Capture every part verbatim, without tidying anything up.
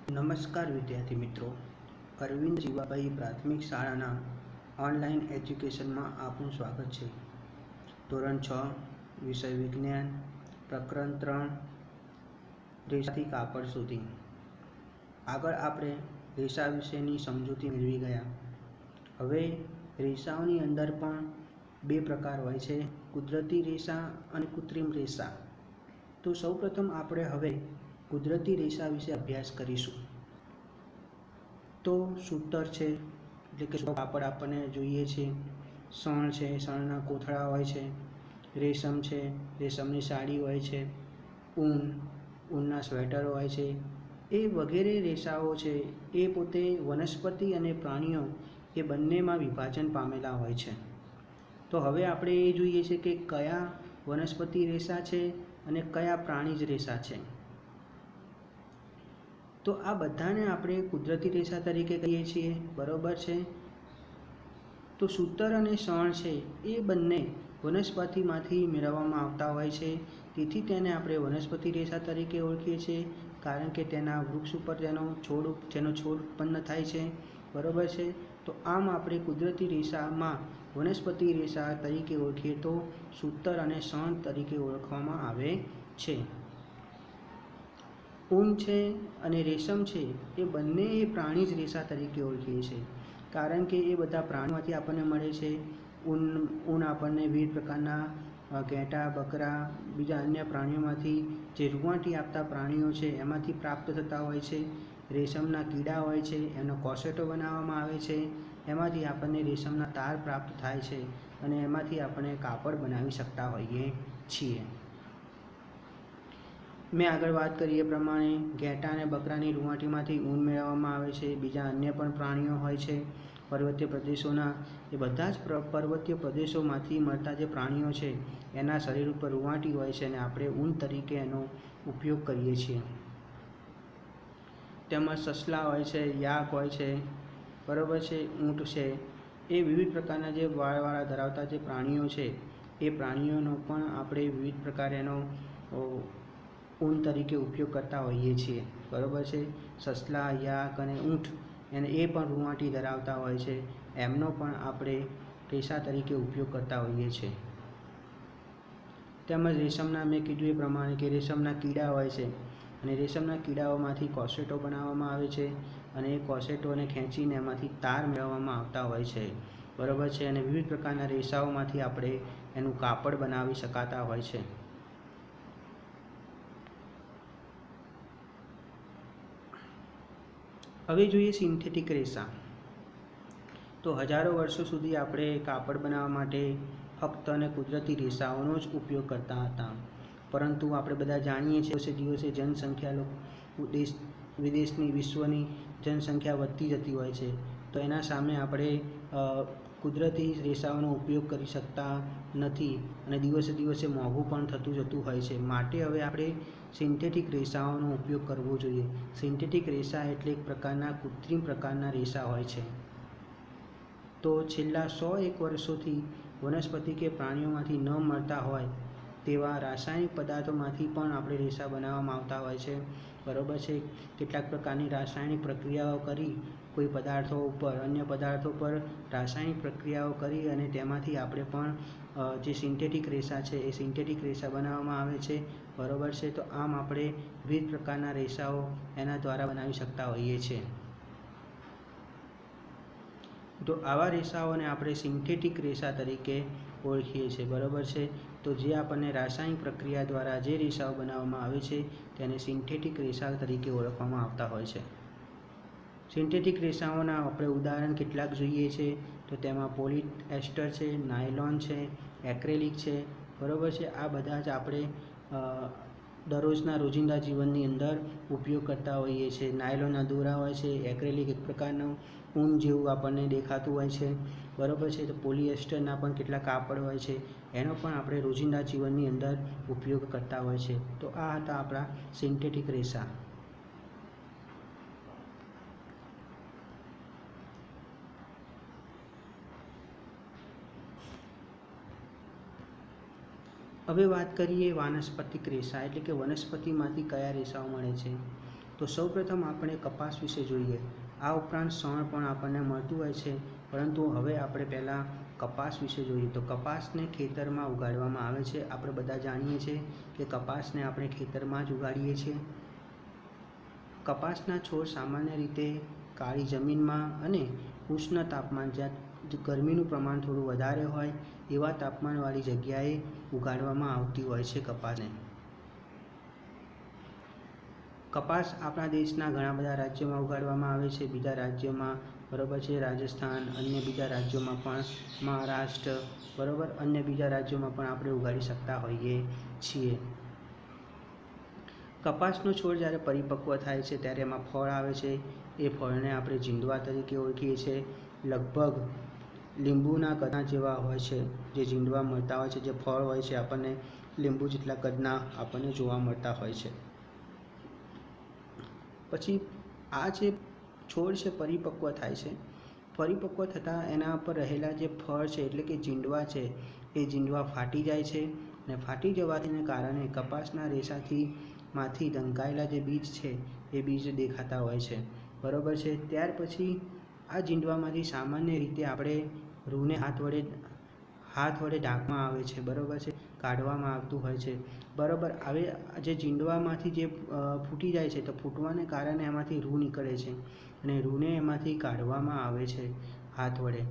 નમસ્કાર વિદ્યાર્થી મિત્રો, અરવિંદ જીવાભાઈ પ્રાથમિક શાળાના ઓનલાઈન એજ્યુકેશનમાં આપનું સ્વાગત છે। ધોરણ છ, વિષય વિજ્ઞાન, પ્રકરણ ત્રણ, રેસાથી કાપડ સુધી। આગળ આપણે રેસા વિશેની સમજૂતી મેળવી ગયા। હવે રેસાઓની અંદર પણ બે પ્રકાર હોય છે, કુદરતી રેસા અને કૃત્રિમ રેસા। તો સૌપ્રથમ આપણે હવે કુદરતી રેસા વિશે અભ્યાસ કરીશું। તો સૂતર છે, એટલે કે કાપડ આપણને જોઈએ છે, શણ છે, શણના કોથળા હોય છે, રેશમ છે, રેશમની સાડી હોય છે, ઊન, ઊનના સ્વેટર હોય છે, એ વગેરે રેસાઓ છે એ પોતે વનસ્પતિ અને પ્રાણીઓ એ બંનેમાં વિભાજન પામેલા હોય છે। તો હવે આપણે એ જોઈએ છે કે કયા વનસ્પતિ રેસા છે અને કયા પ્રાણીજ રેસા છે। તો આ બધાને આપણે કુદરતી રેસા તરીકે કહીએ છીએ, બરાબર છે। તો સૂતર અને શણ છે એ બંને વનસ્પતિમાંથી મેળવવામાં આવતા હોય છે, તેથી તેને આપણે વનસ્પતિ રેસા તરીકે ઓળખીએ છીએ, કારણ કે તેના વૃક્ષ ઉપર તેનો છોડ જેનો છોડ ઉત્પન્ન થાય છે, બરાબર છે। તો આમ આપણે કુદરતી રેસામાં વનસ્પતિ રેસા તરીકે ઓળખીએ તો સૂતર અને શણ તરીકે ઓળખવામાં આવે છે। ઊન છે અને રેશમ છે એ બંને એ પ્રાણીજ રેસા તરીકે ઓળખીએ છીએ, કારણ કે એ બધા પ્રાણીમાંથી આપણને મળે છે। ઊન ઊન આપણને વિવિધ પ્રકારના ઘેટાં, બકરા, બીજા અન્ય પ્રાણીઓમાંથી જે રૂંવાટી આપતા પ્રાણીઓ છે એમાંથી પ્રાપ્ત થતા હોય છે। રેશમના કીડા હોય છે, એનો કોસેટો બનાવવામાં આવે છે, એમાંથી આપણને રેશમના તાર પ્રાપ્ત થાય છે અને એમાંથી આપણે કાપડ બનાવી શકતા હોઈએ છીએ। મેં આગળ વાત કરી એ પ્રમાણે ઘેટાં અને બકરાની રૂંવાટીમાંથી ઊન મેળવવામાં આવે છે। બીજા અન્ય પણ પ્રાણીઓ હોય છે પર્વતીય પ્રદેશોના, એ બધા જ પર્વતીય પ્રદેશોમાંથી મળતા જે પ્રાણીઓ છે એના શરીર ઉપર રૂંવાટી હોય છે અને આપણે ઊન તરીકે એનો ઉપયોગ કરીએ છીએ। તેમજ સસલા હોય છે, યાક હોય છે, બરાબર છે, ઊંટ છે, એ વિવિધ પ્રકારના જે વાળવાળા ધરાવતા જે પ્રાણીઓ છે એ પ્રાણીઓનો પણ આપણે વિવિધ પ્રકાર એનો ઊન તરીકે ઉપયોગ કરતા હોઈએ છીએ, બરાબર છે। સસલા, યાક અને ઊંટ એને એ પણ રૂંવાટી ધરાવતા હોય છે, એમનો પણ આપણે રેસા તરીકે ઉપયોગ કરતા હોઈએ છીએ। તેમજ રેશમના મેં કીધું એ પ્રમાણે કે રેશમના કીડા હોય છે અને રેશમના કીડાઓમાંથી કોસેટો બનાવવામાં આવે છે અને એ કોસેટોને ખેંચીને એમાંથી તાર મેળવવામાં આવતા હોય છે, બરાબર છે, અને વિવિધ પ્રકારના રેસાઓમાંથી આપણે એનું કાપડ બનાવી શકાતા હોય છે। હવે જોઈએ સિન્થેટિક રેસા। તો હજારો વર્ષો સુધી આપણે કાપડ બનાવવા માટે ફક્ત અને કુદરતી રેસાઓનો જ ઉપયોગ કરતા હતા, પરંતુ આપણે બધા જાણીએ છીએ દિવસે દિવસે જનસંખ્યા દેશ વિદેશની વિશ્વની જનસંખ્યા વધતી જતી હોય છે, તો એના સામે આપણે કુદરતી રેસાઓનો ઉપયોગ કરી શકતા નથી અને દિવસે દિવસે મોંઘું પણ થતું જતું હોય છે, માટે હવે આપણે સિન્થેટિક રેસાઓનો ઉપયોગ કરવો જોઈએ। સિન્થેટિક રેસા એટલે એક પ્રકારના કૃત્રિમ પ્રકારના રેસા હોય છે। તો છેલ્લા સો એક વર્ષોથી વનસ્પતિ કે પ્રાણીઓમાંથી ન મળતા હોય તેવા રાસાયણિક પદાર્થોમાંથી પણ આપણે રેસા બનાવવામાં આવતા હોય છે, બરાબર છે। કેટલાક પ્રકારની રાસાયણિક પ્રક્રિયાઓ કરી કોઈ પદાર્થો ઉપર અન્ય પદાર્થો પર રાસાયણિક પ્રક્રિયાઓ કરી અને તેમાંથી આપણે પણ જે સિન્થેટિક રેસા છે એ સિન્થેટિક રેસા બનાવવામાં આવે છે, બરાબર છે। તો આમ આપણે વિવિધ પ્રકારના રેસાઓ એના દ્વારા બનાવી શકતા હોઈએ છીએ। તો આવા રેસાઓને આપણે સિન્થેટિક રેસા તરીકે ઓળખીએ છીએ, બરાબર છે। તો જે આપણને રાસાયણિક પ્રક્રિયા દ્વારા જે રેસાઓ બનાવવામાં આવે છે તેને સિન્થેટિક રેસા તરીકે ઓળખવામાં આવતા હોય છે। સિન્થેટિક રેસાઓના આપણે ઉદાહરણ કેટલાક જોઈએ છે, તો તેમાં પોલિએસ્ટર છે, નાયલોન છે, એક્રેલિક છે, બરાબર છે। આ બધા જ આપણે દરરોજના રોજિંદા જીવનની અંદર ઉપયોગ કરતા હોઈએ છીએ। નાયલોનના દોરા હોય છે, એક્રેલિક એક પ્રકારનું ઊન જેવું આપણને દેખાતું હોય છે, બરાબર છે। તો પોલિએસ્ટરના પણ કેટલા કાપડ હોય છે, એનો પણ આપણે રોજિંદા જીવનની અંદર ઉપયોગ કરતા હોય છે। તો આ હતા આપણા સિન્થેટિક રેસા। હવે વાત કરીએ વાનસ્પતિક રેસા, એટલે કે વનસ્પતિમાંથી કયા રેસાઓ મળે છે। તો તો સૌપ્રથમ આપણે કપાસ વિશે જોઈએ. આ ઉપરાંત શણ પણ આપણને મળતું હોય છે, પરંતુ હવે આપણે પહેલાં કપાસ વિશે જોઈએ. તો કપાસને ખેતરમાં ઉગાડવામાં આવે છે. આપણે બધા જાણીએ છીએ કે કપાસને આપણે ખેતરમાં જ ઉગાડીએ છીએ. કપાસના છોડ સામાન્ય રીતે કાળી જમીનમાં અને ઉષ્ણ તાપમાન, જ્યાં ગરમીનું પ્રમાણ થોડું વધારે હોય એવા તાપમાનવાળી જગ્યાએ ઉગાડવામાં આવતી હોય છે કપાસને. કપાસ આપણા દેશના ઘણા બધા રાજ્યોમાં ઉગાડવામાં આવે છે. બીજા રાજ્યોમાં બરાબર છે, રાજસ્થાન, અન્ય બીજા રાજ્યોમાં પણ, મહારાષ્ટ્ર બરાબર, અન્ય બીજા રાજ્યોમાં પણ આપણે ઉગાડી શકતા હોઈએ છીએ. કપાસનો છોડ જ્યારે પરિપક્વ થાય છે ત્યારે એમાં ફળ આવે છે. એ ફળને આપણે જીંડવા તરીકે ઓળખીએ છીએ. લગભગ લીંબુના કદના જેવા હોય છે જે જીંડવા મળતા હોય છે. જે ફળ હોય છે આપણને લીંબુ જેટલા કદના આપણને જોવા મળતા હોય છે. પછી આ જે છોડ છે પરિપક્વ થાય છે. પરિપક્વ થતાં એના પર રહેલા જે ફળ છે એટલે કે જીંડવા છે એ જીંડવા ફાટી જાય છે, અને ફાટી જવાને કારણે કપાસના રેસાથી માંથી ઢંકાયેલા જે બીજ છે એ બીજ દેખાતા હોય છે. બરાબર છે. ત્યાર પછી આ જીંડવામાંથી સામાન્ય રીતે આપણે રૂને હાથ વડે હાથ વડે ઢાંકવામાં આવે છે. બરાબર છે, કાઢવામાં આવતું હોય છે. બરાબર. હવે જે જીંડવામાંથી જે ફૂટી જાય છે તો ફૂટવાને કારણે એમાંથી રૂ નીકળે છે, અને રૂને એમાંથી કાઢવામાં આવે છે હાથ વડે.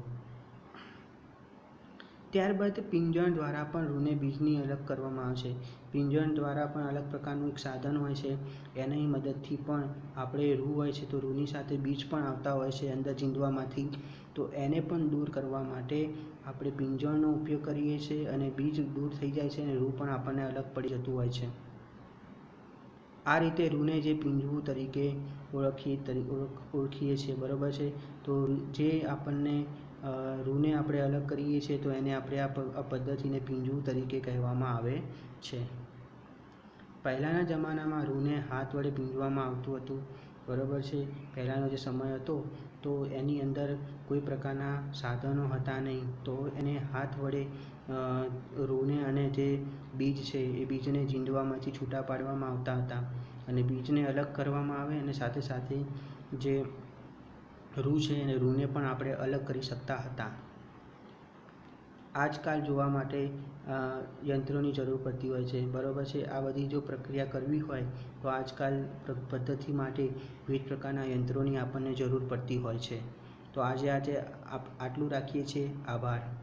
ત્યારબાદ પિંજણ દ્વારા પણ રૂને બીજની અલગ કરવામાં આવે છે. પિંજણ દ્વારા પણ અલગ પ્રકારનું એક સાધન હોય છે. એની મદદથી પણ આપણે રૂ હોય છે તો રૂની સાથે બીજ પણ આવતા હોય છે અંદર જીંડવામાંથી. તો એને પણ દૂર કરવા માટે આપણે પિંજણનો ઉપયોગ કરીએ છીએ, અને બીજ દૂર થઈ જાય છે અને રૂ પણ આપણને અલગ પડી જતું હોય છે. આ રીતે રૂને જે પીંજવું તરીકે ઓળખીએ ઓળખીએ છીએ. બરાબર છે. તો જે આપણને રૂને આપણે અલગ કરીએ છીએ તો એને આપણે આ પદ્ધતિને પીંજવું તરીકે કહેવામાં આવે છે. પહેલાંના જમાનામાં રૂને હાથ વડે પીંજવામાં આવતું હતું. બરાબર છે. પહેલાંનો જે સમય હતો તો એની અંદર કોઈ પ્રકારના સાધનો હતા નહીં, તો એને હાથ વડે રૂને અને જે બીજ છે એ બીજને જીંડવામાંથી છૂટા પાડવામાં આવતા હતા, અને બીજને અલગ કરવામાં આવે, અને સાથે સાથે જે રૂ છે અને રૂને પણ આપણે અલગ કરી શકતા હતા. આજકાલ જોવા માટે યંત્રોની જરૂર પડતી હોય છે. બરાબર છે. આ બધી જો પ્રક્રિયા કરવી હોય તો આજકાલ પદ્ધતિ માટે વિવિધ પ્રકારના યંત્રોની આપણને જરૂર પડતી હોય છે. તો આજે આજે આટલું રાખીએ છીએ. આભાર.